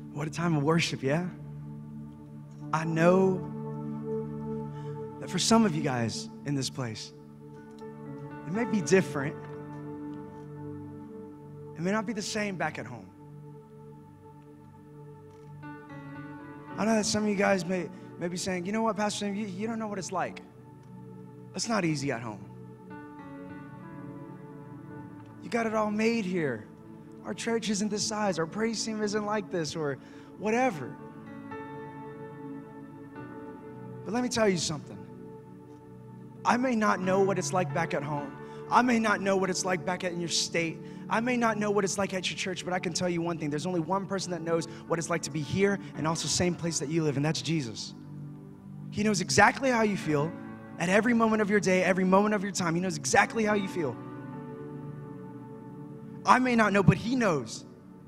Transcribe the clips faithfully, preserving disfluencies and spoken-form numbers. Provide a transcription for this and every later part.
What a time of worship, yeah? I know that for some of you guys in this place, it may be different. It may not be the same back at home. I know that some of you guys may, may be saying, you know what, Pastor Sam, you, you don't know what it's like. It's not easy at home. You got it all made here. Our church isn't this size. Our praise team isn't like this, or whatever. But let me tell you something. I may not know what it's like back at home. I may not know what it's like back in your state. I may not know what it's like at your church, but I can tell you one thing. There's only one person that knows what it's like to be here and also same place that you live, and that's Jesus. He knows exactly how you feel at every moment of your day, every moment of your time. He knows exactly how you feel. I may not know, but he knows.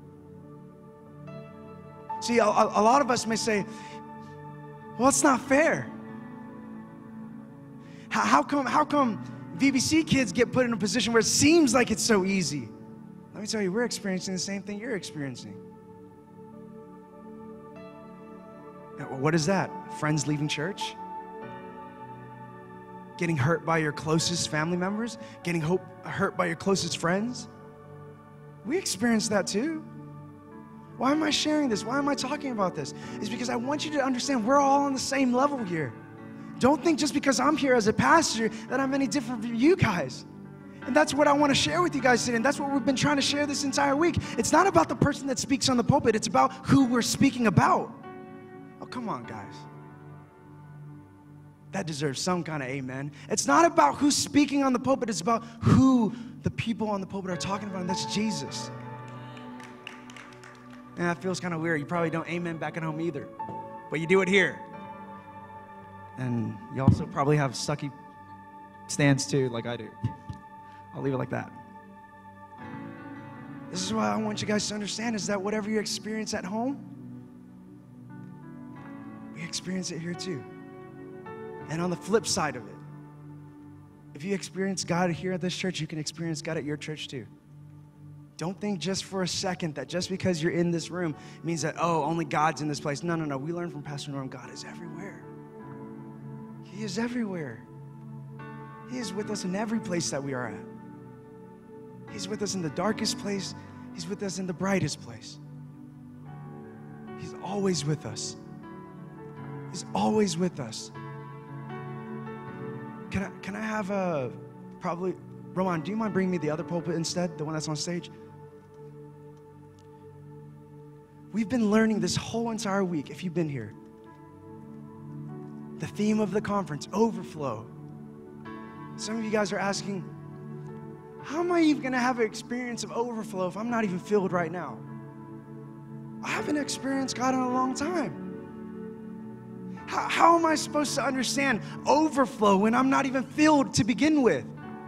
See, a, a lot of us may say, well, it's not fair. How, how come, how come V B C kids get put in a position where it seems like it's so easy? Let me tell you, we're experiencing the same thing you're experiencing. What is that? Friends leaving church? Getting hurt by your closest family members? Getting hope, hurt by your closest friends? We experience that too. Why am I sharing this? Why am I talking about this? It's because I want you to understand we're all on the same level here. Don't think just because I'm here as a pastor that I'm any different from you guys. And that's what I want to share with you guys today. And that's what we've been trying to share this entire week. It's not about the person that speaks on the pulpit. It's about who we're speaking about. Oh, come on, guys. That deserves some kind of amen. It's not about who's speaking on the pulpit. It's about who the people on the pulpit are talking about, and that's Jesus. And that feels kind of weird. You probably don't amen back at home either, but you do it here. And you also probably have sucky stands too, like I do. I'll leave it like that. This is what I want you guys to understand, is that whatever you experience at home, we experience it here too. And on the flip side of it, if you experience God here at this church, you can experience God at your church too. Don't think just for a second that just because you're in this room means that, oh, only God's in this place. No, no, no. We learned from Pastor Norm, God is everywhere. He is everywhere. He is with us in every place that we are at. He's with us in the darkest place. He's with us in the brightest place. He's always with us. He's always with us. Can I, can I have a, probably, Roman, do you mind bringing me the other pulpit instead, the one that's on stage? We've been learning this whole entire week, if you've been here. The theme of the conference, overflow. Some of you guys are asking, how am I even going to have an experience of overflow if I'm not even filled right now? I haven't experienced God in a long time. How, how am I supposed to understand overflow when I'm not even filled to begin with?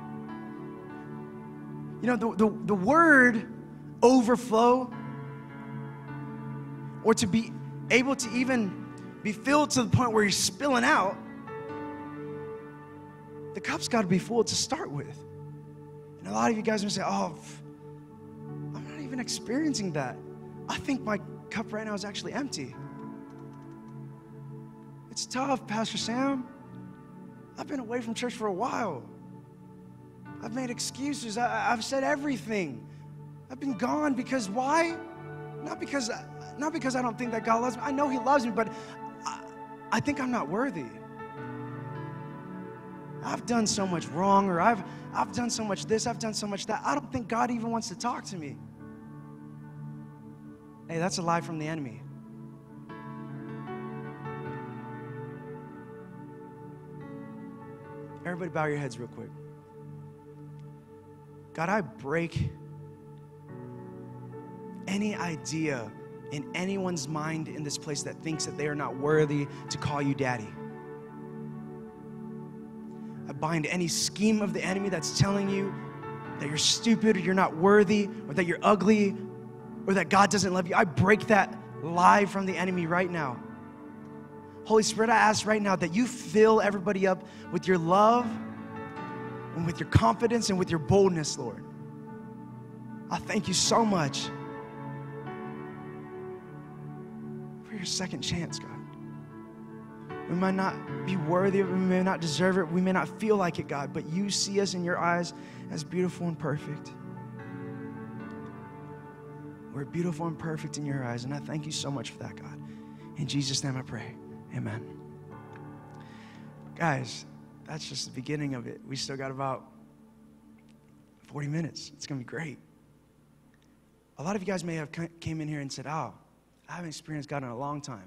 You know, the, the, the word overflow, or to be able to even be filled to the point where you're spilling out, the cup's got to be full to start with. And a lot of you guys are going to say, oh, I'm not even experiencing that. I think my cup right now is actually empty. It's tough, Pastor Sam. I've been away from church for a while. I've made excuses. I, I've said everything. I've been gone because why? Not because, not because I don't think that God loves me. I know He loves me, but I, I think I'm not worthy. I've done so much wrong, or I've, I've done so much this, I've done so much that. I don't think God even wants to talk to me. Hey, that's a lie from the enemy. Everybody bow your heads real quick. God, I break any idea in anyone's mind in this place that thinks that they are not worthy to call you daddy. I bind any scheme of the enemy that's telling you that you're stupid, or you're not worthy, or that you're ugly, or that God doesn't love you. I break that lie from the enemy right now. Holy Spirit, I ask right now that you fill everybody up with your love and with your confidence and with your boldness, Lord. I thank you so much for your second chance, God. We might not be worthy of it, we may not deserve it, we may not feel like it, God, but you see us in your eyes as beautiful and perfect. We're beautiful and perfect in your eyes, and I thank you so much for that, God. In Jesus' name I pray, amen. Guys, that's just the beginning of it. We still got about forty minutes. It's going to be great. A lot of you guys may have came in here and said, oh, I haven't experienced God in a long time.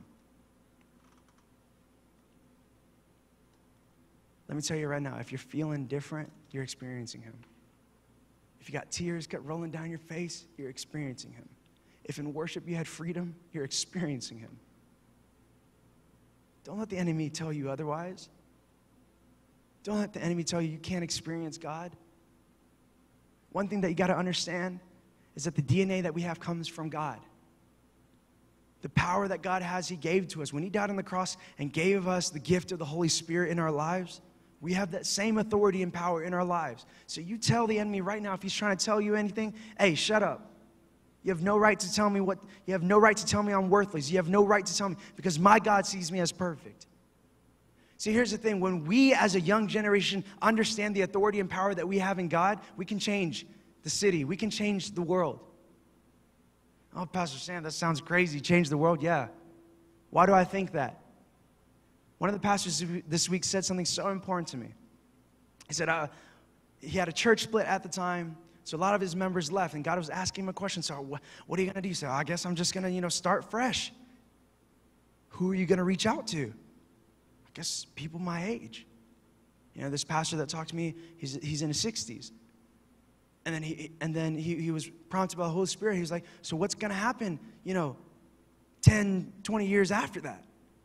Let me tell you right now, if you're feeling different, you're experiencing him. If you got tears got rolling down your face, you're experiencing him. If in worship you had freedom, you're experiencing him. Don't let the enemy tell you otherwise. Don't let the enemy tell you you can't experience God. One thing that you got to understand is that the D N A that we have comes from God. The power that God has, he gave to us. When he died on the cross and gave us the gift of the Holy Spirit in our lives, we have that same authority and power in our lives. So you tell the enemy right now, if he's trying to tell you anything, hey, shut up. You have no right to tell me what, you have no right to tell me I'm worthless. You have no right to tell me, because my God sees me as perfect. See, here's the thing. When we as a young generation understand the authority and power that we have in God, we can change the city. We can change the world. Oh, Pastor Sam, that sounds crazy. Change the world? Yeah. Why do I think that? One of the pastors this week said something so important to me. He said uh, he had a church split at the time, so a lot of his members left, and God was asking him a question. So what, what are you going to do? He said, I guess I'm just going to, you know, start fresh. Who are you going to reach out to? I guess people my age. You know, this pastor that talked to me, he's, he's in his sixties. And then he and then he, he was prompted by the Holy Spirit. He was like, so what's going to happen, you know, ten, twenty years after that?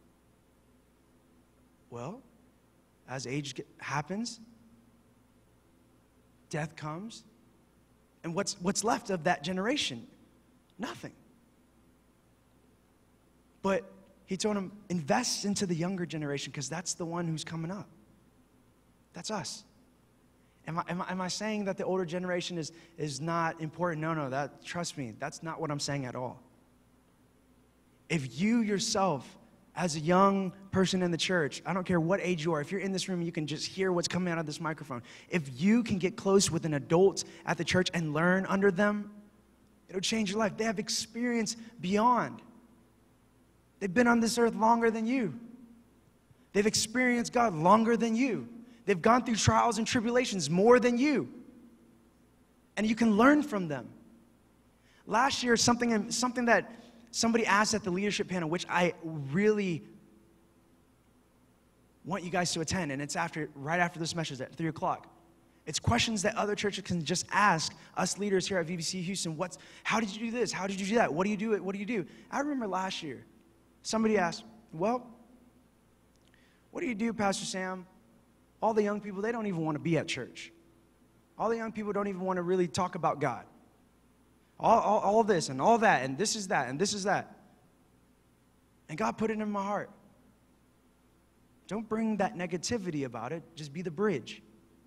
Well, as age get, happens, death comes, and what's what's left of that generation? Nothing. But he told him, invest into the younger generation, because that's the one who's coming up. That's us. Am I, am I, am I saying that the older generation is, is not important? No, no, that, trust me, that's not what I'm saying at all. If you yourself, as a young person in the church, I don't care what age you are, if you're in this room, you can just hear what's coming out of this microphone. If you can get close with an adult at the church and learn under them, it'll change your life. They have experience beyond. They've been on this earth longer than you. They've experienced God longer than you. They've gone through trials and tribulations more than you. And you can learn from them. Last year, something, something that somebody asked at the leadership panel, which I really want you guys to attend, and it's after, right after this message at three o'clock. It's questions that other churches can just ask us leaders here at V B C Houston. What's, how did you do this? How did you do that? What do you do? What do you do? I remember last year, somebody asked, well, what do you do, Pastor Sam? All the young people, they don't even want to be at church. All the young people don't even want to really talk about God. All, all, all this and all that, and this is that, and this is that. And God put it in my heart. Don't bring that negativity about it. Just be the bridge.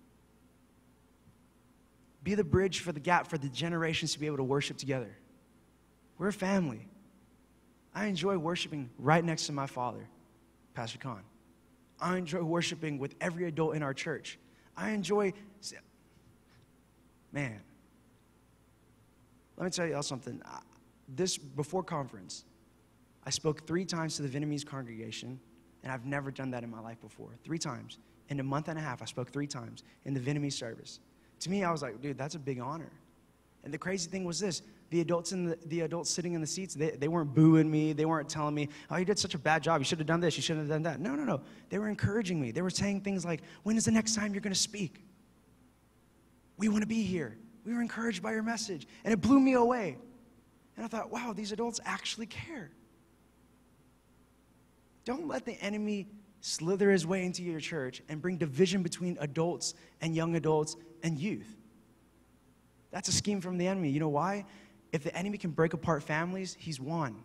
Be the bridge for the gap for the generations to be able to worship together. We're a family. I enjoy worshiping right next to my father, Pastor Khan. I enjoy worshiping with every adult in our church. I enjoy, man, let me tell you all something. This, before conference, I spoke three times to the Vietnamese congregation, and I've never done that in my life before. Three times. In a month and a half, I spoke three times in the Vietnamese service. To me, I was like, dude, that's a big honor. And the crazy thing was this. The adults in the, the adults sitting in the seats, they, they weren't booing me. They weren't telling me, oh, you did such a bad job. You should have done this. You should have done that. No, no, no. They were encouraging me. They were saying things like, when is the next time you're going to speak? We want to be here. We were encouraged by your message. And it blew me away. And I thought, wow, these adults actually care. Don't let the enemy slither his way into your church and bring division between adults and young adults and youth. That's a scheme from the enemy. You know why? If the enemy can break apart families, he's won.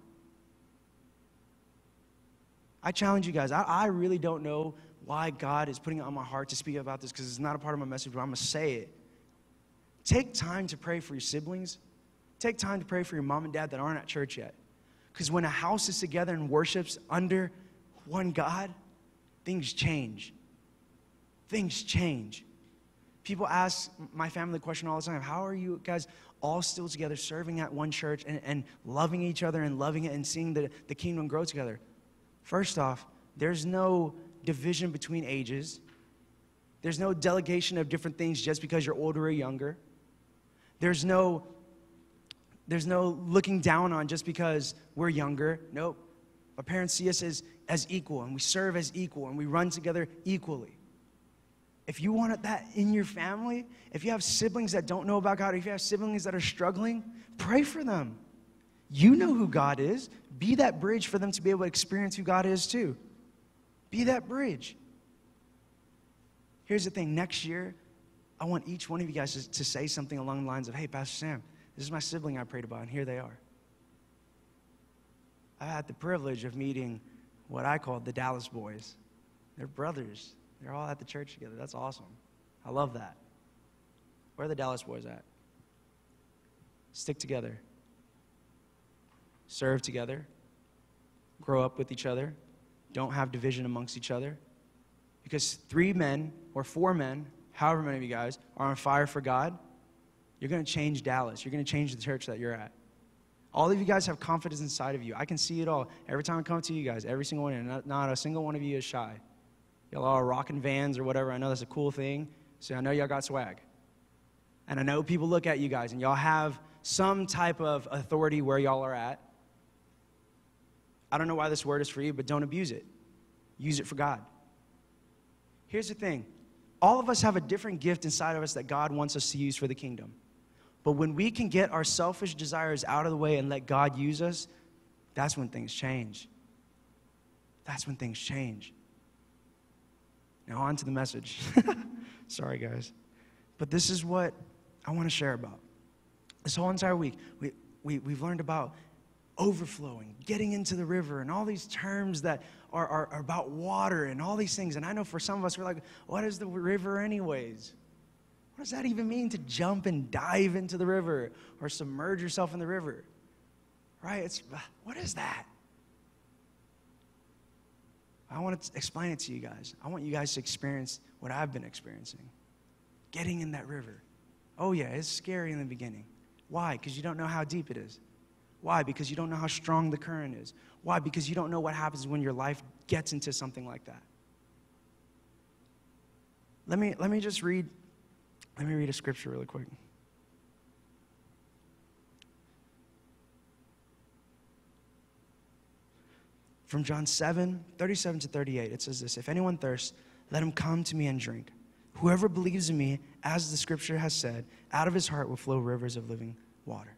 I challenge you guys. I, I really don't know why God is putting it on my heart to speak about this, because it's not a part of my message, but I'm going to say it. Take time to pray for your siblings. Take time to pray for your mom and dad that aren't at church yet. Because when a house is together and worships under one God, things change. Things change. People ask my family the question all the time, how are you guys all still together serving at one church and, and loving each other and loving it and seeing the, the kingdom grow together? First off, there's no division between ages. There's no delegation of different things just because you're older or younger. There's no, there's no looking down on just because we're younger. Nope. Our parents see us as, as equal, and we serve as equal, and we run together equally. If you want that in your family, if you have siblings that don't know about God, if you have siblings that are struggling, pray for them. You know who God is. Be that bridge for them to be able to experience who God is too. Be that bridge. Here's the thing. Next year, I want each one of you guys to, to say something along the lines of, hey, Pastor Sam, this is my sibling I prayed about, and here they are. I had the privilege of meeting what I call the Dallas boys. They're brothers. They're all at the church together. That's awesome. I love that. Where are the Dallas boys at? Stick together. Serve together. Grow up with each other. Don't have division amongst each other. Because three men or four men, however many of you guys, are on fire for God, you're going to change Dallas. You're going to change the church that you're at. All of you guys have confidence inside of you. I can see it all. Every time I come to you guys, every single one, and not, not a single one of you is shy. Y'all are rocking Vans or whatever. I know that's a cool thing. So I know y'all got swag. And I know people look at you guys, and y'all have some type of authority where y'all are at. I don't know why this word is for you, but don't abuse it. Use it for God. Here's the thing. All of us have a different gift inside of us that God wants us to use for the kingdom. But when we can get our selfish desires out of the way and let God use us, that's when things change. That's when things change. Now on to the message. Sorry, guys. But this is what I want to share about. This whole entire week, we, we, we've learned about overflowing, getting into the river, and all these terms that are, are, are about water and all these things. And I know for some of us, we're like, what is the river anyways? What does that even mean to jump and dive into the river or submerge yourself in the river? Right? It's, what is that? I want to explain it to you guys. I want you guys to experience what I've been experiencing. Getting in that river. Oh yeah, it's scary in the beginning. Why? Because you don't know how deep it is. Why? Because you don't know how strong the current is. Why? Because you don't know what happens when your life gets into something like that. Let me, let me just read, let me read a scripture really quick. From John seven, thirty-seven to thirty-eight, it says this, if anyone thirsts, let him come to me and drink. Whoever believes in me, as the scripture has said, out of his heart will flow rivers of living water.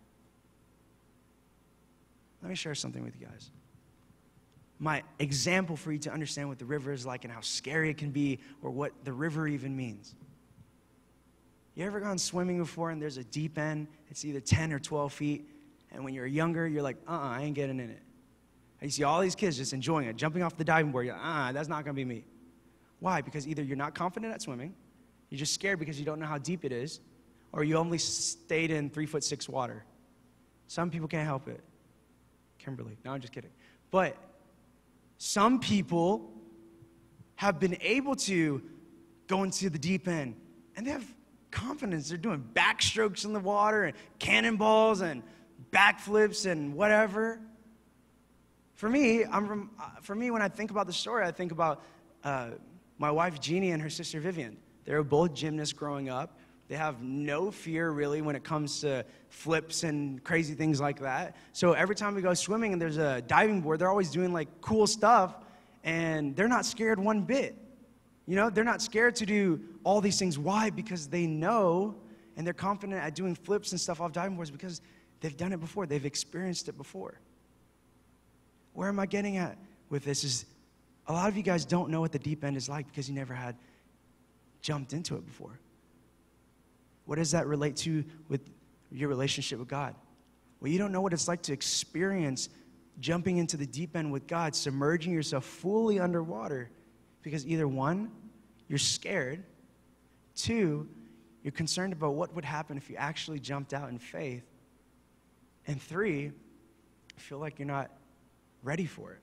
Let me share something with you guys. My example for you to understand what the river is like and how scary it can be or what the river even means. You ever gone swimming before and there's a deep end? It's either ten or twelve feet. And when you're younger, you're like, uh-uh, I ain't getting in it. And you see all these kids just enjoying it, jumping off the diving board. You're like, uh-uh, that's not going to be me. Why? Because either you're not confident at swimming, you're just scared because you don't know how deep it is, or you only stayed in three foot six water. Some people can't help it. Kimberly. No, I'm just kidding. But some people have been able to go into the deep end, and they have confidence. They're doing backstrokes in the water and cannonballs and backflips and whatever. For me, I'm from, uh, for me, when I think about the story, I think about uh, my wife Jeannie and her sister Vivian. They were both gymnasts growing up. They have no fear, really, when it comes to flips and crazy things like that. So every time we go swimming and there's a diving board, they're always doing, like, cool stuff, and they're not scared one bit. You know, they're not scared to do all these things. Why? Because they know, and they're confident at doing flips and stuff off diving boards because they've done it before. They've experienced it before. Where am I getting at with this is a lot of you guys don't know what the deep end is like because you never had jumped into it before. What does that relate to with your relationship with God? Well, you don't know what it's like to experience jumping into the deep end with God, submerging yourself fully underwater because either one, you're scared, two, you're concerned about what would happen if you actually jumped out in faith, and three, you feel like you're not ready for it.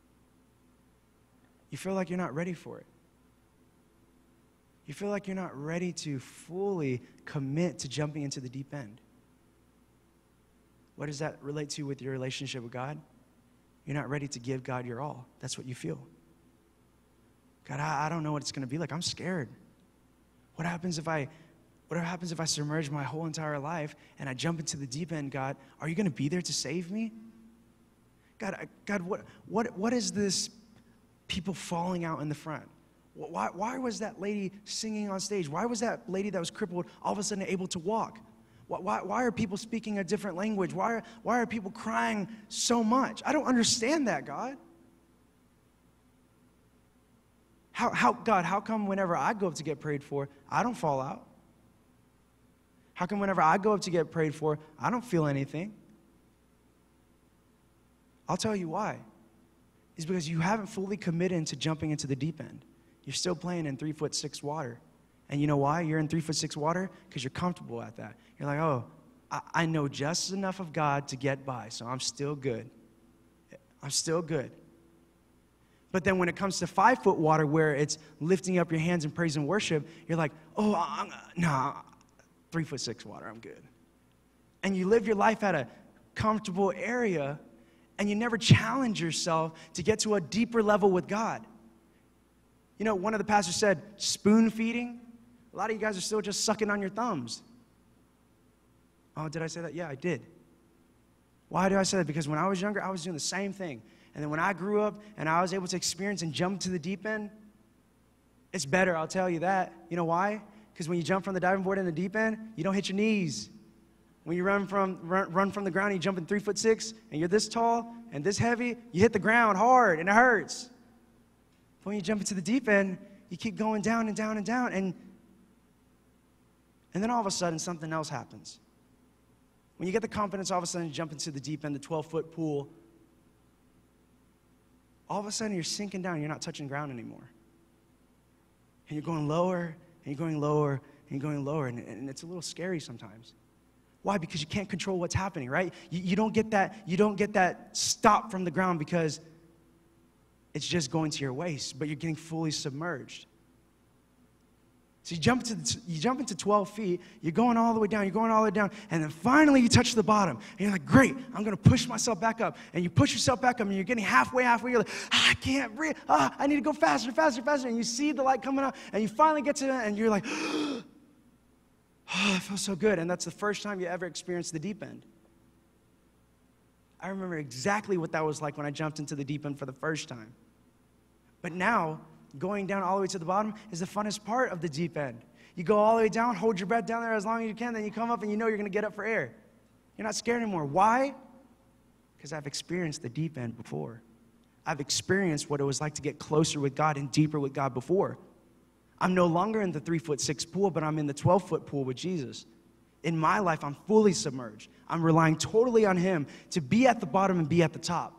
You feel like you're not ready for it. You feel like you're not ready to fully commit to jumping into the deep end. What does that relate to with your relationship with God? You're not ready to give God your all. That's what you feel. God, I, I don't know what it's going to be like. I'm scared. What happens if I, what happens if I submerge my whole entire life and I jump into the deep end, God? Are you going to be there to save me? God, I, God, what, what, what is this people falling out in the front? Why, why was that lady singing on stage? Why was that lady that was crippled all of a sudden able to walk? Why, why are people speaking a different language? Why are, why are people crying so much? I don't understand that, God. How, how, God, how come whenever I go up to get prayed for, I don't fall out? How come whenever I go up to get prayed for, I don't feel anything? I'll tell you why. It's because you haven't fully committed to jumping into the deep end. You're still playing in three foot six water. And you know why you're in three foot six water? Because you're comfortable at that. You're like, oh, I, I know just enough of God to get by, so I'm still good. I'm still good. But then when it comes to five foot water where it's lifting up your hands in praise and worship, you're like, oh, I'm, nah, three foot six water, I'm good. And you live your life at a comfortable area, and you never challenge yourself to get to a deeper level with God. You know, one of the pastors said, spoon feeding. A lot of you guys are still just sucking on your thumbs. Oh, did I say that? Yeah, I did. Why do I say that? Because when I was younger, I was doing the same thing. And then when I grew up and I was able to experience and jump to the deep end, it's better, I'll tell you that. You know why? Because when you jump from the diving board in the deep end, you don't hit your knees. When you run from, run, run from the ground and you jump in three foot six and you're this tall and this heavy, you hit the ground hard and it hurts. But when you jump into the deep end, you keep going down and down and down, and, and then all of a sudden something else happens. When you get the confidence, all of a sudden you jump into the deep end, the twelve foot pool, all of a sudden you're sinking down, you're not touching ground anymore. And you're going lower, and you're going lower, and you're going lower, and, and it's a little scary sometimes. Why? Because you can't control what's happening, right? You, you don't get that, you don't get that stop from the ground because it's just going to your waist, but you're getting fully submerged. So you jump, into, you jump into twelve feet, you're going all the way down, you're going all the way down, and then finally you touch the bottom. And you're like, great, I'm going to push myself back up. And you push yourself back up, and you're getting halfway, halfway. You're like, ah, I can't breathe. Ah, I need to go faster, faster, faster. And you see the light coming up, and you finally get to it, and you're like, oh, it feels so good. And that's the first time you ever experienced the deep end. I remember exactly what that was like when I jumped into the deep end for the first time. But now, going down all the way to the bottom is the funnest part of the deep end. You go all the way down, hold your breath down there as long as you can, then you come up and you know you're going to get up for air. You're not scared anymore. Why? Because I've experienced the deep end before. I've experienced what it was like to get closer with God and deeper with God before. I'm no longer in the three foot six pool, but I'm in the twelve foot pool with Jesus. In my life, I'm fully submerged. I'm relying totally on Him to be at the bottom and be at the top.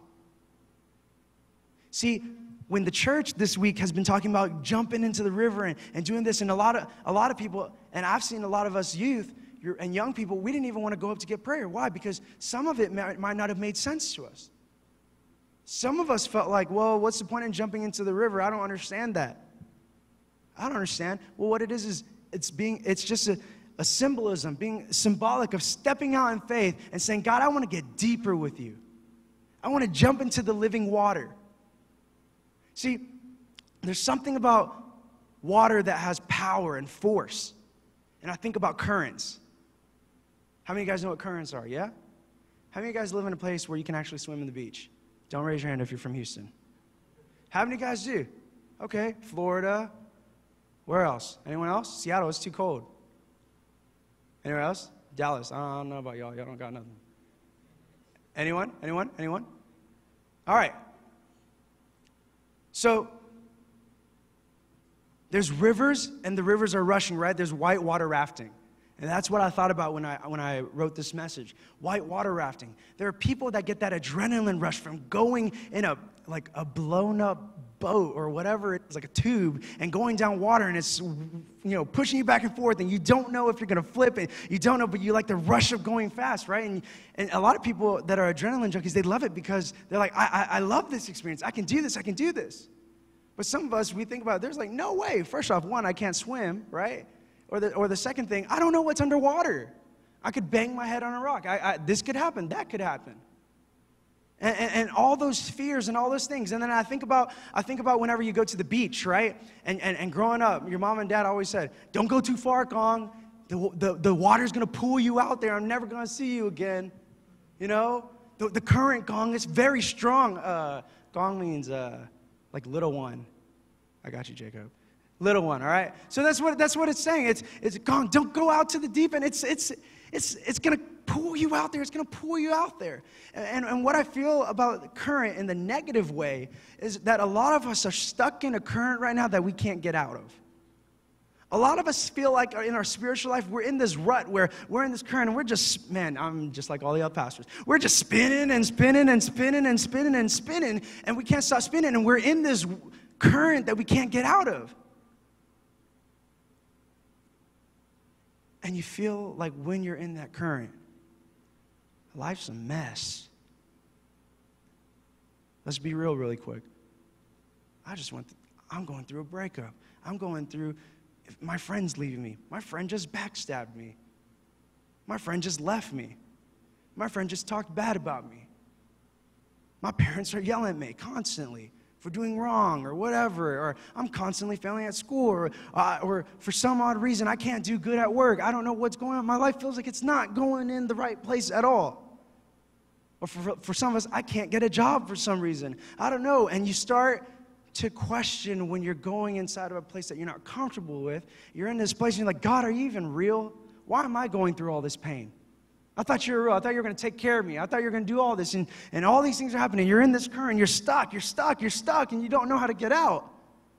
See, when the church this week has been talking about jumping into the river and, and doing this, and a lot of a lot of people, and I've seen a lot of us youth and young people, we didn't even want to go up to get prayer. Why? Because some of it might, might not have made sense to us. Some of us felt like, well, what's the point in jumping into the river? I don't understand that. I don't understand. Well, what it is is it's being it's just a, a symbolism, being symbolic of stepping out in faith and saying, God, I want to get deeper with you. I want to jump into the living water. See, there's something about water that has power and force. And I think about currents. How many of you guys know what currents are, yeah? How many of you guys live in a place where you can actually swim in the beach? Don't raise your hand if you're from Houston. How many guys do? Okay, Florida. Where else? Anyone else? Seattle, it's too cold. Anywhere else? Dallas. I don't, I don't know about y'all. Y'all don't got nothing. Anyone? Anyone? Anyone? All right. So, there's rivers, and the rivers are rushing, right? There's whitewater rafting. And that's what I thought about when I, when I wrote this message. Whitewater rafting. There are people that get that adrenaline rush from going in a, like a blown up boat or whatever it is, like a tube, and going down water, and it's, you know, pushing you back and forth, and you don't know if you're going to flip, and you don't know, but you like the rush of going fast, right? And, and a lot of people that are adrenaline junkies, they love it because they're like, I, I, I love this experience. I can do this. I can do this. But some of us, we think about it, there's like, no way. First off, one, I can't swim, right? Or the, or the second thing, I don't know what's underwater. I could bang my head on a rock. I, I, this could happen. That could happen. And, and, and all those fears and all those things. And then I think about I think about whenever you go to the beach, right? And, and, and growing up, your mom and dad always said, don't go too far, Gong. The, the, the water's going to pull you out there. I'm never going to see you again. You know? The, the current, Gong, is very strong. Uh, gong means uh, like little one. I got you, Jacob. Little one, all right? So that's what that's what it's saying. It's it's Gong, don't go out to the deep end. It's it's it's it's gonna pull you out there. It's gonna pull you out there. And, and what I feel about the current in the negative way is that a lot of us are stuck in a current right now that we can't get out of. A lot of us feel like in our spiritual life, we're in this rut where we're in this current and we're just, man, I'm just like all the other pastors. We're just spinning and spinning and spinning and spinning and spinning, and we can't stop spinning, and we're in this current that we can't get out of. And you feel like when you're in that current, life's a mess. Let's be real really quick. I just went, th- I'm going through a breakup. I'm going through, my friend's leaving me. My friend just backstabbed me. My friend just left me. My friend just talked bad about me. My parents are yelling at me constantly for doing wrong or whatever, or I'm constantly failing at school, or, uh, or for some odd reason I can't do good at work. I don't know what's going on. My life feels like it's not going in the right place at all. Or for, for some of us, I can't get a job for some reason. I don't know. And you start to question when you're going inside of a place that you're not comfortable with. You're in this place and you're like, God, are you even real? Why am I going through all this pain? I thought you were real. I thought you were going to take care of me. I thought you were going to do all this. And, and all these things are happening. You're in this current. You're stuck. You're stuck. You're stuck. And you don't know how to get out.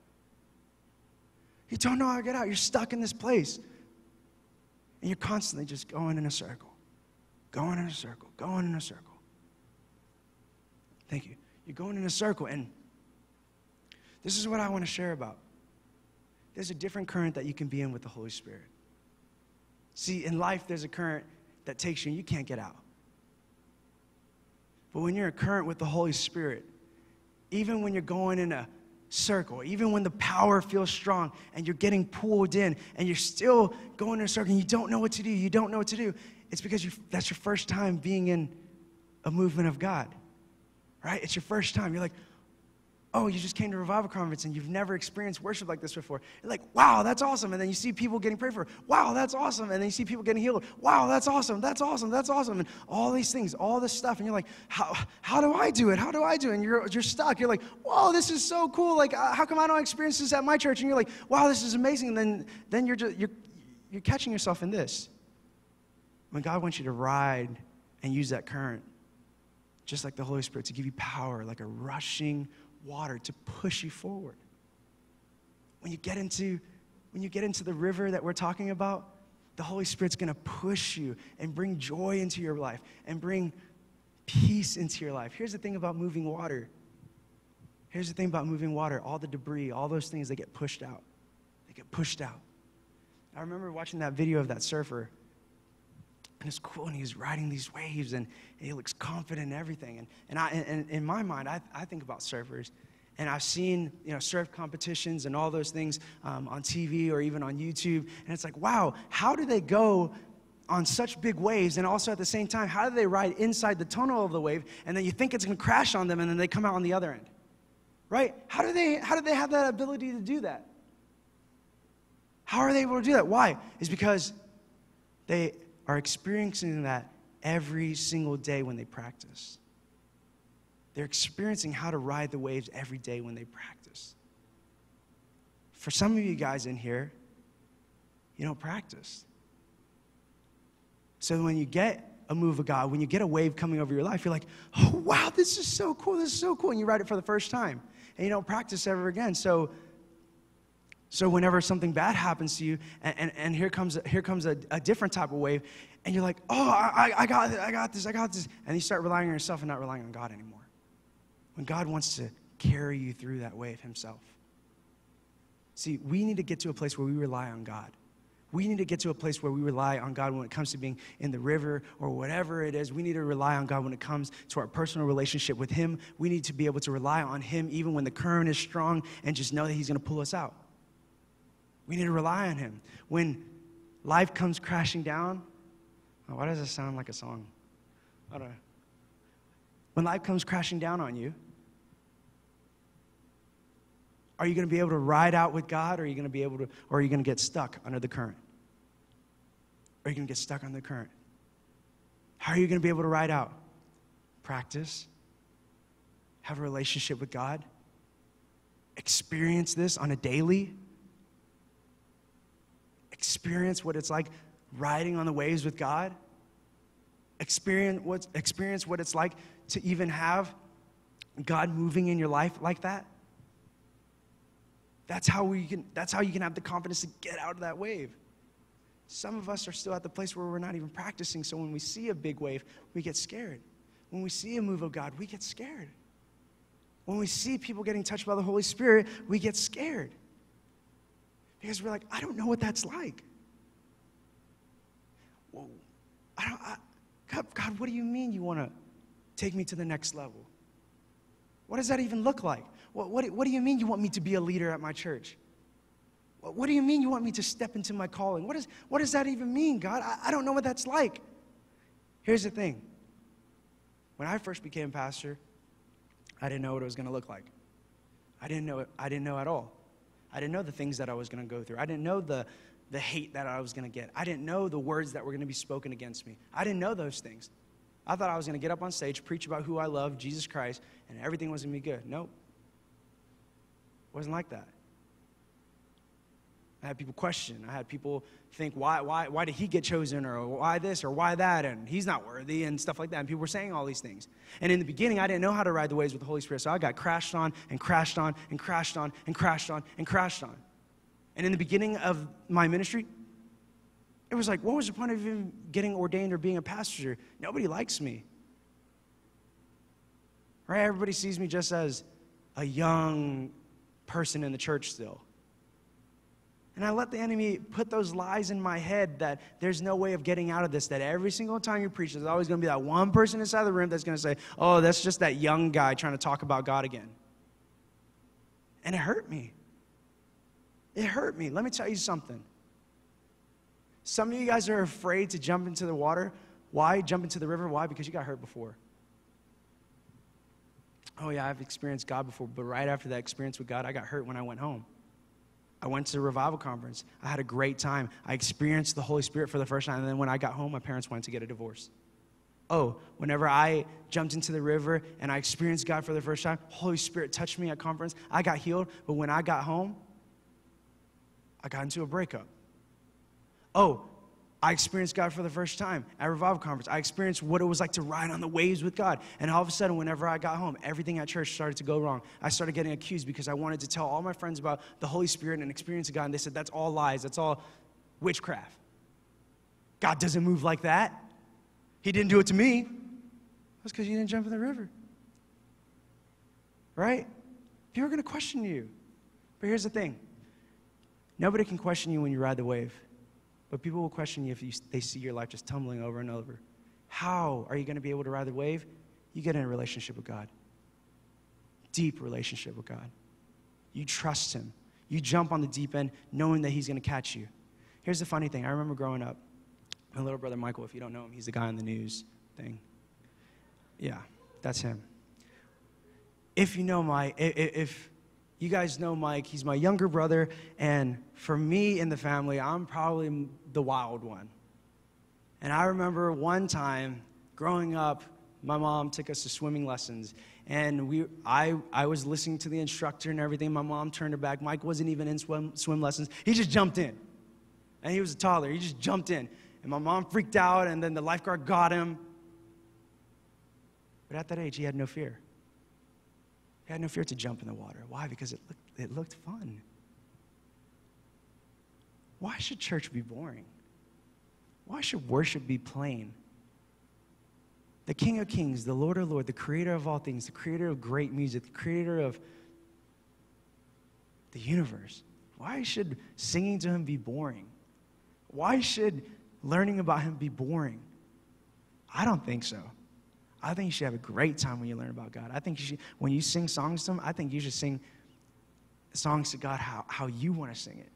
You don't know how to get out. You're stuck in this place. And you're constantly just going in a circle. Going in a circle. Going in a circle. Thank you. You're going in a circle. And this is what I want to share about. There's a different current that you can be in with the Holy Spirit. See, in life, there's a current that takes you and you can't get out. But when you're in current with the Holy Spirit, even when you're going in a circle, even when the power feels strong and you're getting pulled in and you're still going in a circle and you don't know what to do, you don't know what to do, it's because you, that's your first time being in a movement of God, right? It's your first time. You're like, oh, you just came to Revival Conference and you've never experienced worship like this before. You're like, wow, that's awesome. And then you see people getting prayed for. Wow, that's awesome. And then you see people getting healed. Wow, that's awesome. That's awesome. That's awesome. And all these things, all this stuff. And you're like, how how do I do it? How do I do it? And you're, you're stuck. You're like, whoa, this is so cool. Like, uh, how come I don't experience this at my church? And you're like, wow, this is amazing. And then, then you're, just, you're, you're catching yourself in this. When God wants you to ride and use that current, just like the Holy Spirit, to give you power, like a rushing water to push you forward. When you get into when you get into the river that we're talking about, the Holy Spirit's going to push you and bring joy into your life and bring peace into your life. Here's the thing about moving water. Here's the thing about moving water. All the debris, all those things, they get pushed out. They get pushed out. I remember watching that video of that surfer. And it's cool, and he's riding these waves, and, and he looks confident and everything. And, and, I, and in my mind, I, I think about surfers. And I've seen, you know, surf competitions and all those things um, on T V or even on YouTube. And it's like, wow, how do they go on such big waves? And also at the same time, how do they ride inside the tunnel of the wave? And then you think it's going to crash on them, and then they come out on the other end, right? How do they, how do they have that ability to do that? How are they able to do that? Why? It's because they are experiencing that every single day when they practice. They're experiencing how to ride the waves every day when they practice. For some of you guys in here, you don't practice. So when you get a move of God, when you get a wave coming over your life, you're like, oh, wow, this is so cool, this is so cool. And you ride it for the first time. And you don't practice ever again. So So whenever something bad happens to you, and, and, and here comes, here comes a, a different type of wave, and you're like, oh, I, I got it, I got this, I got this. And you start relying on yourself and not relying on God anymore. When God wants to carry you through that wave himself. See, we need to get to a place where we rely on God. We need to get to a place where we rely on God when it comes to being in the river or whatever it is. We need to rely on God when it comes to our personal relationship with him. We need to be able to rely on him even when the current is strong and just know that he's going to pull us out. We need to rely on him. When life comes crashing down, oh, why does it sound like a song? I don't know. When life comes crashing down on you, are you going to be able to ride out with God, or are you going to be able to, or are you going to get stuck under the current? Are you going to get stuck under the current? How are you going to be able to ride out? Practice. Have a relationship with God. Experience this on a daily. Experience what it's like riding on the waves with God. Experience what, experience what it's like to even have God moving in your life like that. That's how we can, that's how you can have the confidence to get out of that wave. Some of us are still at the place where we're not even practicing, so when we see a big wave, we get scared. When we see a move of God, we get scared. When we see people getting touched by the Holy Spirit, we get scared. Because we're like, I don't know what that's like. Whoa, I don't, I, God, God, what do you mean you want to take me to the next level? What does that even look like? What, what, what do you mean you want me to be a leader at my church? What, what do you mean you want me to step into my calling? What, is, what does that even mean, God? I, I don't know what that's like. Here's the thing. When I first became pastor, I didn't know what it was going to look like. I didn't know it, I didn't know at all. I didn't know the things that I was going to go through. I didn't know the, the hate that I was going to get. I didn't know the words that were going to be spoken against me. I didn't know those things. I thought I was going to get up on stage, preach about who I love, Jesus Christ, and everything was going to be good. Nope. It wasn't like that. I had people question. I had people think, why, why, why did he get chosen, or why this, or why that, and he's not worthy, and stuff like that. And people were saying all these things. And in the beginning, I didn't know how to ride the waves with the Holy Spirit, so I got crashed on and crashed on and crashed on and crashed on and crashed on. And in the beginning of my ministry, it was like, what was the point of even getting ordained or being a pastor? Nobody likes me. Right? Everybody sees me just as a young person in the church still. And I let the enemy put those lies in my head that there's no way of getting out of this, that every single time you preach, there's always going to be that one person inside the room that's going to say, oh, that's just that young guy trying to talk about God again. And it hurt me. It hurt me. Let me tell you something. Some of you guys are afraid to jump into the water. Why? Jump into the river. Why? Because you got hurt before. Oh, yeah, I've experienced God before, but right after that experience with God, I got hurt when I went home. I went to the revival conference. I had a great time. I experienced the Holy Spirit for the first time, and then when I got home, my parents wanted to get a divorce. Oh, whenever I jumped into the river and I experienced God for the first time, Holy Spirit touched me at conference. I got healed, but when I got home, I got into a breakup. Oh, I experienced God for the first time at Revival Conference. I experienced what it was like to ride on the waves with God. And all of a sudden, whenever I got home, everything at church started to go wrong. I started getting accused because I wanted to tell all my friends about the Holy Spirit and experience of God. And they said, that's all lies. That's all witchcraft. God doesn't move like that. He didn't do it to me. That's because you didn't jump in the river. Right? People are going to question you. But here's the thing. Nobody can question you when you ride the wave. But people will question you if you, they see your life just tumbling over and over. How are you going to be able to ride the wave? You get in a relationship with God. Deep relationship with God. You trust him. You jump on the deep end knowing that he's going to catch you. Here's the funny thing. I remember growing up, my little brother Michael, if you don't know him, he's the guy on the news thing. Yeah, that's him. If you know Mike, if you guys know Mike, he's my younger brother, and for me in the family, I'm probably the wild one. And I remember one time growing up, my mom took us to swimming lessons, and we, I, I was listening to the instructor and everything. My mom turned her back. Mike wasn't even in swim, swim lessons. He just jumped in, and he was a toddler. He just jumped in, and my mom freaked out, and then the lifeguard got him. But at that age, he had no fear. He had no fear to jump in the water. Why? Because it looked, it looked fun. Why should church be boring? Why should worship be plain? the King of Kings, the Lord of Lords, the creator of all things, the creator of great music, the creator of the universe. Why should singing to him be boring? Why should learning about him be boring? I don't think so. I think you should have a great time when you learn about God. I think you should, when you sing songs to him, I think you should sing songs to God how, how you want to sing it.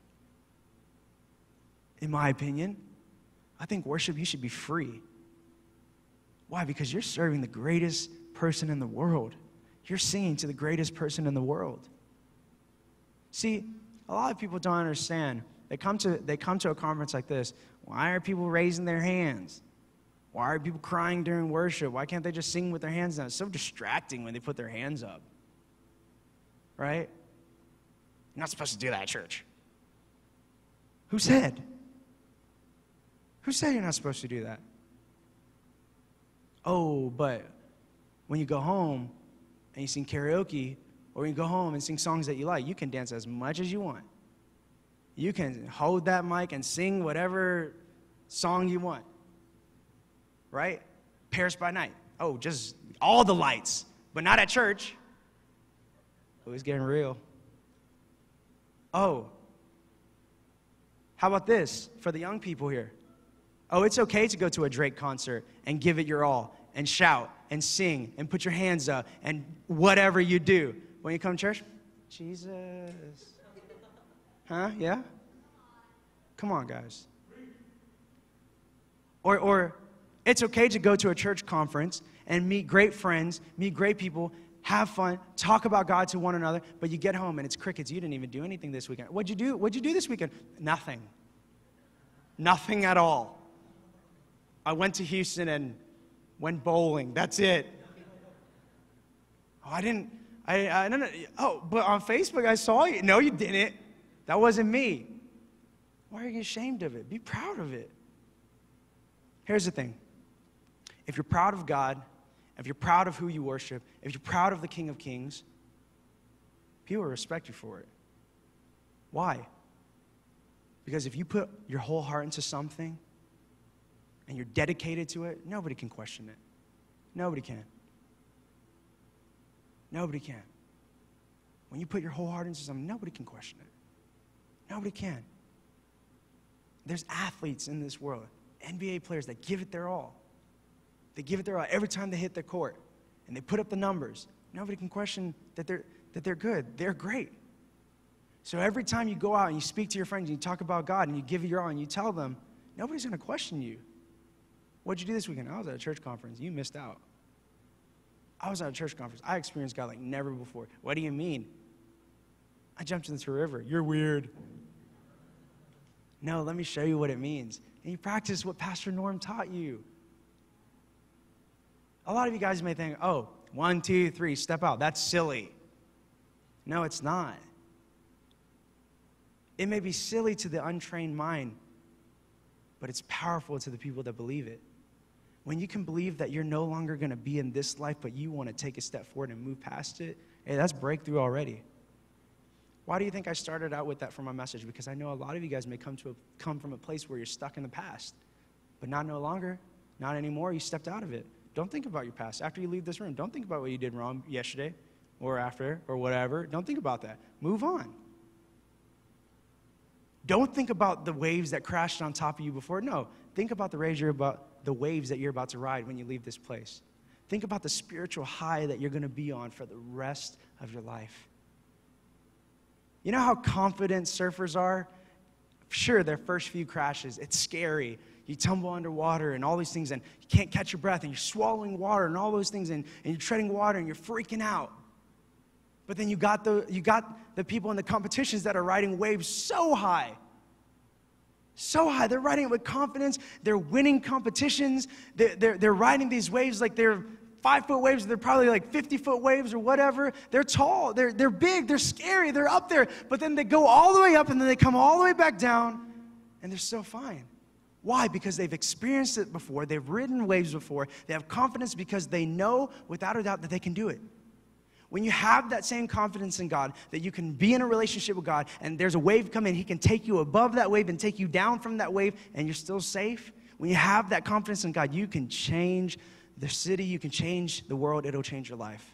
In my opinion, I think worship, you should be free. Why? Because you're serving the greatest person in the world. You're singing to the greatest person in the world. See, a lot of people don't understand. They come to, they come to a conference like this. Why are people raising their hands? Why are people crying during worship? Why can't they just sing with their hands down? It's so distracting when they put their hands up. Right? You're not supposed to do that at church. Who said? Who said you're not supposed to do that? Oh, but when you go home and you sing karaoke, or you go home and sing songs that you like, you can dance as much as you want. You can hold that mic and sing whatever song you want. Right? Paris by Night. Oh, just all the lights, but not at church. Oh, it's getting real. Oh, how about this for the young people here? Oh, it's okay to go to a Drake concert and give it your all and shout and sing and put your hands up and whatever you do. When you come to church, Jesus. Huh? Yeah? Come on, guys. Or, or it's okay to go to a church conference and meet great friends, meet great people, have fun, talk about God to one another, but you get home and it's crickets. You didn't even do anything this weekend. What'd you do? What'd you do this weekend? Nothing. Nothing at all. I went to Houston and went bowling. That's it. Oh, I didn't, I, I don't know. Oh, but on Facebook I saw you. No, you didn't. That wasn't me. Why are you ashamed of it? Be proud of it. Here's the thing. If you're proud of God, if you're proud of who you worship, if you're proud of the King of Kings, people will respect you for it. Why? Because if you put your whole heart into something and you're dedicated to it, nobody can question it. Nobody can. Nobody can. When you put your whole heart into something, nobody can question it. Nobody can. There's athletes in this world, N B A players that give it their all. They give it their all every time they hit the court, and they put up the numbers. Nobody can question that they're, that they're good. They're great. So every time you go out and you speak to your friends and you talk about God and you give it your all and you tell them, nobody's going to question you. What'd you do this weekend? I was at a church conference. You missed out. I was at a church conference. I experienced God like never before. What do you mean? I jumped into the river. You're weird. No, let me show you what it means. And you practice what Pastor Norm taught you. A lot of you guys may think, oh, one, two, three, step out. That's silly. No, it's not. It may be silly to the untrained mind, but it's powerful to the people that believe it. When you can believe that you're no longer going to be in this life, but you want to take a step forward and move past it, hey, that's breakthrough already. Why do you think I started out with that for my message? Because I know a lot of you guys may come to a, come from a place where you're stuck in the past, but not no longer, not anymore. You stepped out of it. Don't think about your past. After you leave this room, don't think about what you did wrong yesterday or after or whatever. Don't think about that. Move on. Don't think about the waves that crashed on top of you before. No, think about the waves you're about, the waves that you're about to ride when you leave this place. Think about the spiritual high that you're going to be on for the rest of your life. You know how confident surfers are? Sure, their first few crashes, it's scary. You tumble underwater and all these things, and you can't catch your breath, and you're swallowing water and all those things, and, and you're treading water, and you're freaking out. But then you got the you got the people in the competitions that are riding waves so high. So high. They're riding it with confidence. They're winning competitions. They're, they're, they're riding these waves like they're five-foot waves. They're probably like fifty-foot waves or whatever. They're tall. They're, they're big. They're scary. They're up there. But then they go all the way up, and then they come all the way back down, and they're so fine. Why? Because they've experienced it before. They've ridden waves before. They have confidence because they know without a doubt that they can do it. When you have that same confidence in God, that you can be in a relationship with God, and there's a wave coming, He can take you above that wave and take you down from that wave, and you're still safe. When you have that confidence in God, you can change The city, you can change the world, it'll change your life.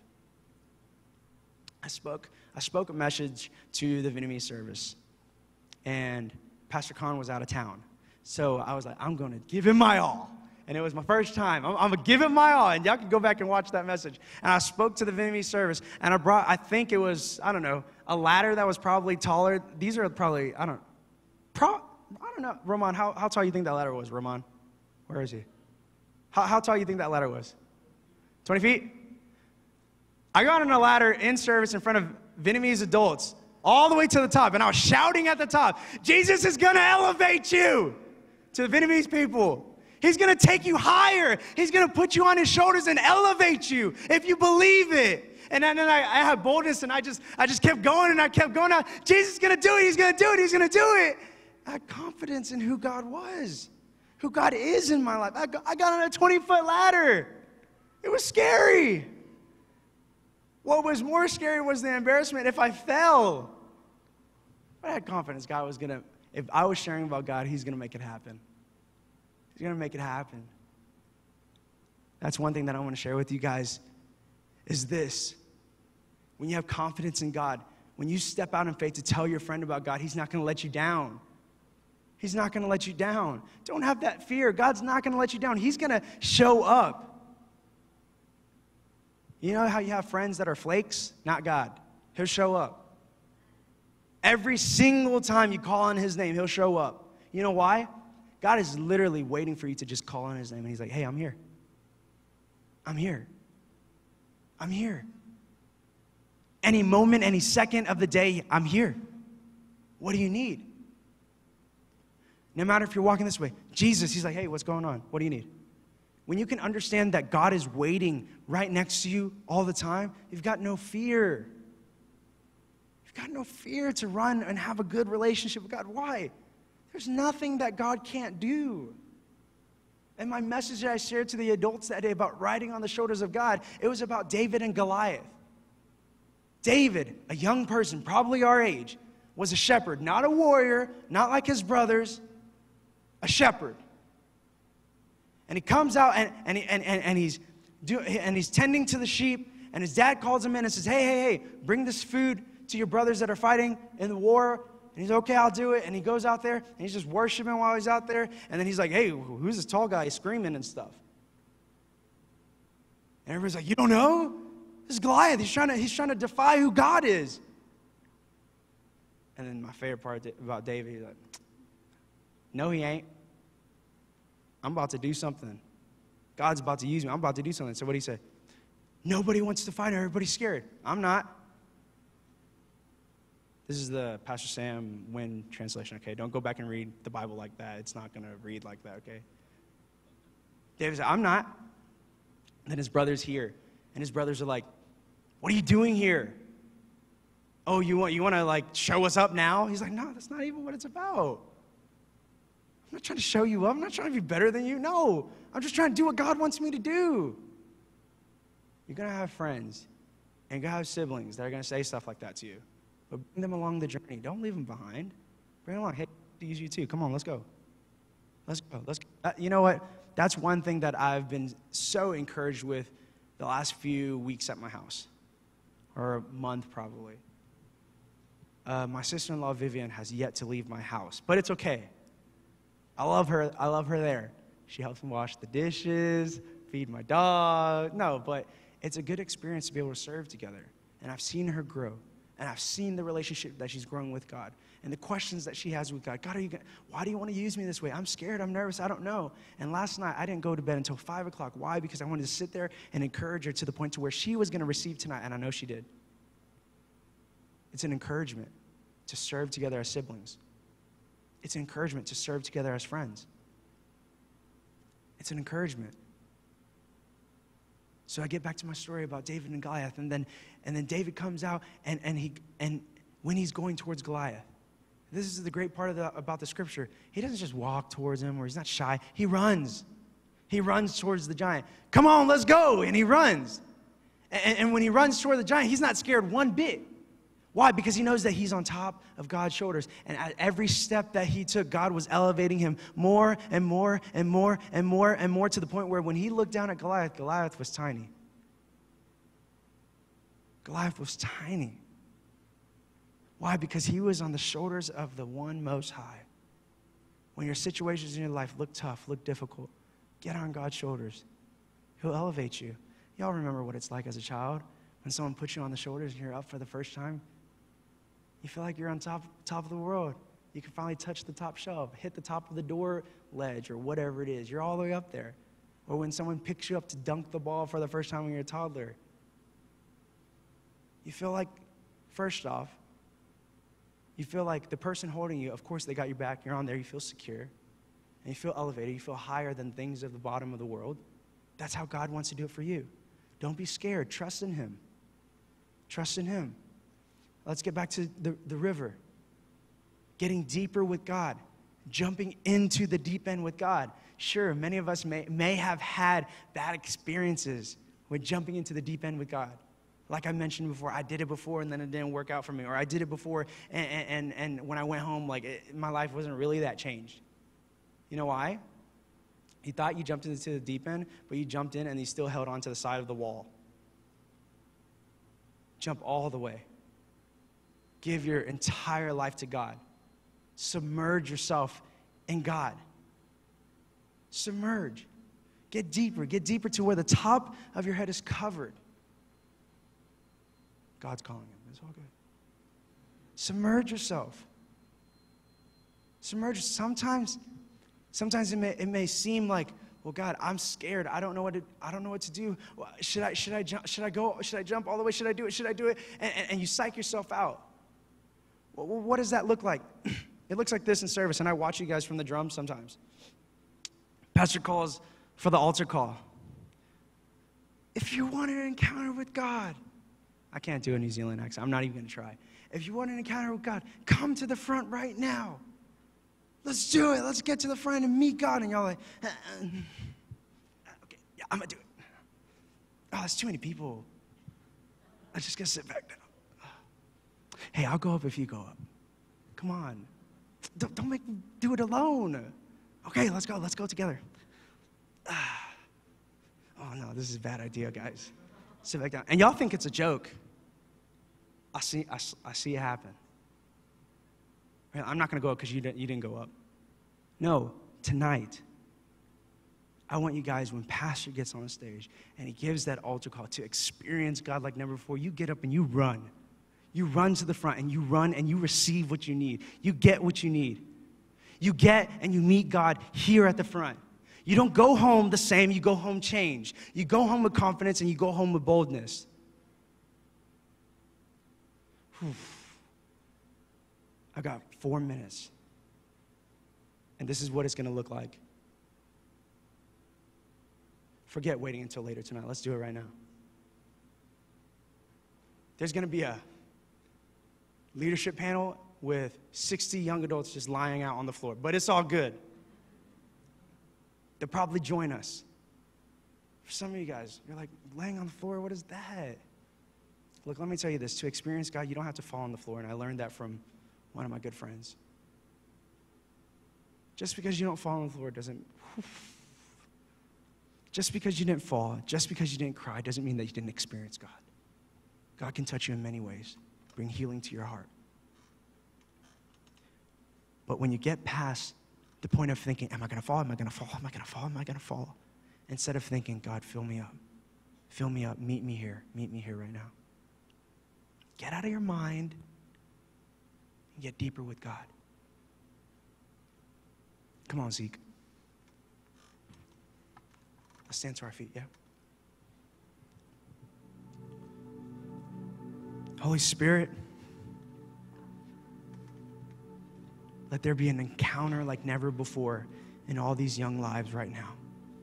I spoke, I spoke a message to the Vietnamese service, and Pastor Khan was out of town. So I was like, I'm going to give him my all. And it was my first time. I'm, I'm going to give him my all. And y'all can go back and watch that message. And I spoke to the Vietnamese service, and I brought, I think it was, I don't know, a ladder that was probably taller. These are probably, I don't, pro, I don't know. Roman, how, how tall you think that ladder was, Roman? Where is he? How, how tall you think that ladder was? twenty feet? I got on a ladder in service in front of Vietnamese adults all the way to the top, and I was shouting at the top, Jesus is going to elevate you, to the Vietnamese people. He's going to take you higher. He's going to put you on his shoulders and elevate you if you believe it. And then I, I had boldness, and I just, I just kept going, and I kept going out. Jesus is going to do it. He's going to do it. He's going to do it. I had confidence in who God was, who God is in my life. I got, I got on a twenty-foot ladder. It was scary. What was more scary was the embarrassment if I fell. But I had confidence God was going to, if I was sharing about God, he's going to make it happen. He's going to make it happen. That's one thing that I want to share with you guys is this. When you have confidence in God, when you step out in faith to tell your friend about God, he's not going to let you down. He's not going to let you down. Don't have that fear. God's not going to let you down. He's going to show up. You know how you have friends that are flakes? Not God. He'll show up. Every single time you call on his name, he'll show up. You know why? God is literally waiting for you to just call on his name. And he's like, hey, I'm here. I'm here. I'm here. Any moment, any second of the day, I'm here. What do you need? No matter if you're walking this way, Jesus, he's like, hey, what's going on? What do you need? When you can understand that God is waiting right next to you all the time, you've got no fear. You've got no fear to run and have a good relationship with God. Why? There's nothing that God can't do. And my message that I shared to the adults that day about riding on the shoulders of God, it was about David and Goliath. David, a young person, probably our age, was a shepherd, not a warrior, not like his brothers, a shepherd. And he comes out and, and, he, and, and, and, he's do, and he's tending to the sheep, and his dad calls him in and says, hey, hey, hey, bring this food to your brothers that are fighting in the war. And he's, okay, I'll do it. And he goes out there, and he's just worshiping while he's out there. And then he's like, hey, who's this tall guy screaming and stuff? And everybody's like, you don't know? This is Goliath. He's trying to, he's trying to defy who God is. And then my favorite part about David, he's like, no, he ain't. I'm about to do something. God's about to use me. I'm about to do something. So what did he say? Nobody wants to fight. Everybody's scared. I'm not. This is the Pastor Sam Wynn translation, okay? Don't go back and read the Bible like that. It's not going to read like that, okay? David said, I'm not. And then his brother's here. And his brothers are like, what are you doing here? Oh, you want, you want to, like, show us up now? He's like, no, that's not even what it's about. I'm not trying to show you up. I'm not trying to be better than you. No, I'm just trying to do what God wants me to do. You're going to have friends, and you're going to have siblings that are going to say stuff like that to you. But bring them along the journey. Don't leave them behind. Bring them along. Hey, I use you too. Come on, let's go. Let's go. Let's go. Uh, you know what? That's one thing that I've been so encouraged with the last few weeks at my house, or a month probably. Uh, my sister-in-law, Vivian, has yet to leave my house, but it's okay. I love her. I love her there. She helps me wash the dishes, feed my dog. No, but it's a good experience to be able to serve together. And I've seen her grow. And I've seen the relationship that she's growing with God. And the questions that she has with God. God, are you gonna, why do you want to use me this way? I'm scared. I'm nervous. I don't know. And last night, I didn't go to bed until five o'clock. Why? Because I wanted to sit there and encourage her to the point to where she was going to receive tonight. And I know she did. It's an encouragement to serve together as siblings. It's an encouragement to serve together as friends. It's an encouragement. So I get back to my story about David and Goliath, and then and then David comes out, and, and he and when he's going towards Goliath, this is the great part of the, about the scripture. He doesn't just walk towards him, or he's not shy. He runs. He runs towards the giant. Come on, let's go, and he runs. And, and when he runs toward the giant, he's not scared one bit. Why? Because he knows that he's on top of God's shoulders. And at every step that he took, God was elevating him more and more and more and more and more to the point where when he looked down at Goliath, Goliath was tiny. Goliath was tiny. Why? Because he was on the shoulders of the one most high. When your situations in your life look tough, look difficult, get on God's shoulders. He'll elevate you. Y'all remember what it's like as a child when someone puts you on the shoulders and you're up for the first time? You feel like you're on top, top of the world. You can finally touch the top shelf, hit the top of the door ledge or whatever it is. You're all the way up there. Or when someone picks you up to dunk the ball for the first time when you're a toddler. You feel like, first off, you feel like the person holding you, of course they got your back, you're on there, you feel secure, and you feel elevated, you feel higher than things at the bottom of the world. That's how God wants to do it for you. Don't be scared. Trust in him. Trust in him. Let's get back to the, the river. Getting deeper with God. Jumping into the deep end with God. Sure, many of us may, may have had bad experiences with jumping into the deep end with God. Like I mentioned before, I did it before and then it didn't work out for me. Or I did it before and, and, and when I went home, like it, my life wasn't really that changed. You know why? You thought you jumped into the deep end, but you jumped in and you still held on to the side of the wall. Jump all the way. Give your entire life to God. Submerge yourself in God. Submerge. Get deeper. Get deeper to where the top of your head is covered. God's calling him. It's all good. Submerge yourself. Submerge. Sometimes, sometimes it may, it may seem like, well, God, I'm scared. I don't know what to, I don't know what to do. Should I, should I jump? Should I go? Should I jump all the way? Should I do it? Should I do it? And, and, and you psych yourself out. Well, what does that look like? It looks like this in service, and I watch you guys from the drums sometimes. Pastor calls for the altar call. If you want an encounter with God, I can't do a New Zealand accent. I'm not even going to try. If you want an encounter with God, come to the front right now. Let's do it. Let's get to the front and meet God. And y'all like, uh, uh, okay, yeah, I'm going to do it. Oh, that's too many people. I just got to sit back down. Hey, I'll go up if you go up. Come on. Don't, don't make me do it alone. Okay, let's go. Let's go together. Ah. Oh, no, this is a bad idea, guys. Sit back down. And y'all think it's a joke. I see, I, I see it happen. I'm not going to go up because you didn't, you didn't go up. No, tonight, I want you guys, when Pastor gets on stage and he gives that altar call to experience God like never before, you get up and you run. You run to the front and you run and you receive what you need. You get what you need. You get and you meet God here at the front. You don't go home the same, you go home changed. You go home with confidence and you go home with boldness. Whew. I got four minutes. And this is what it's going to look like. Forget waiting until later tonight. Let's do it right now. There's going to be a leadership panel with sixty young adults just lying out on the floor. But it's all good. They'll probably join us. For some of you guys, you're like, laying on the floor, what is that? Look, let me tell you this. To experience God, you don't have to fall on the floor. And I learned that from one of my good friends. Just because you don't fall on the floor doesn't... Just because you didn't fall, just because you didn't cry, doesn't mean that you didn't experience God. God can touch you in many ways, bring healing to your heart. But when you get past the point of thinking, am I going to fall? Am I going to fall? Am I going to fall? Am I going to fall? Instead of thinking, God, fill me up. Fill me up. Meet me here. Meet me here right now. Get out of your mind and get deeper with God. Come on, Zeke. Let's stand to our feet, yeah? Holy Spirit, let there be an encounter like never before in all these young lives right now.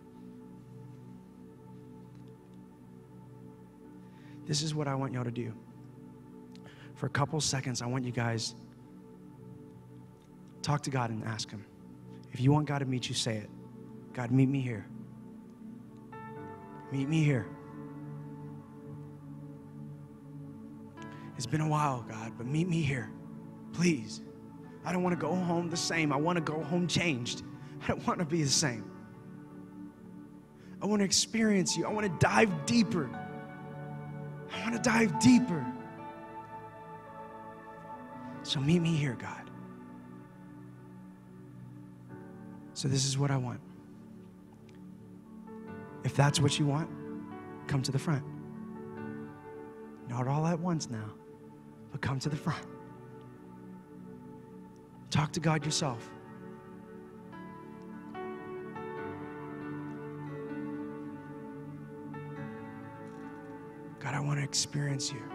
This is what I want y'all to do. For a couple seconds, I want you guys talk to God and ask him. If you want God to meet you, say it. God, meet me here. Meet me here. It's been a while, God, but meet me here, please. I don't want to go home the same. I want to go home changed. I don't want to be the same. I want to experience you. I want to dive deeper. I want to dive deeper. So meet me here, God. So this is what I want. If that's what you want, come to the front. Not all at once now, but come to the front. Talk to God yourself. God, I want to experience you.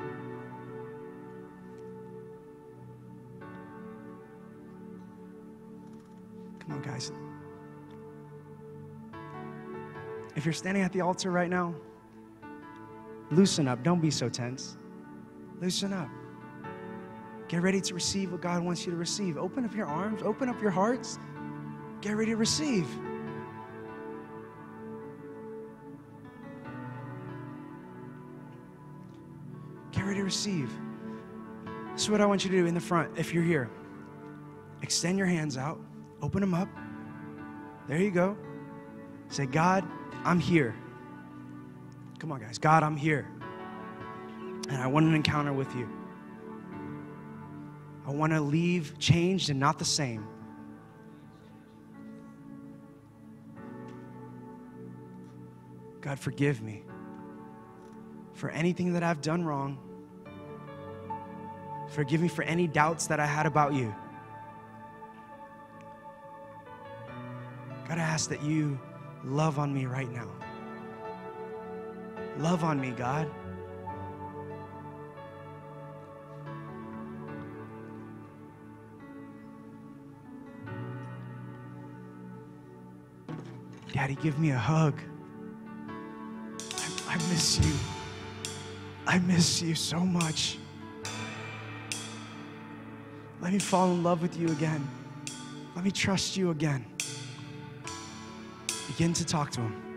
Come on, guys. If you're standing at the altar right now, loosen up. Don't be so tense. Loosen up. Get ready to receive what God wants you to receive. Open up your arms. Open up your hearts. Get ready to receive. Get ready to receive. This is what I want you to do in the front if you're here. Extend your hands out. Open them up. There you go. Say, God, I'm here. Come on, guys. God, I'm here. And I want an encounter with you. I want to leave changed and not the same. God, forgive me for anything that I've done wrong. Forgive me for any doubts that I had about you. God, I ask that you love on me right now. Love on me, God. Daddy, give me a hug. I, I miss you. I miss you so much. Let me fall in love with you again. Let me trust you again. Begin to talk to him.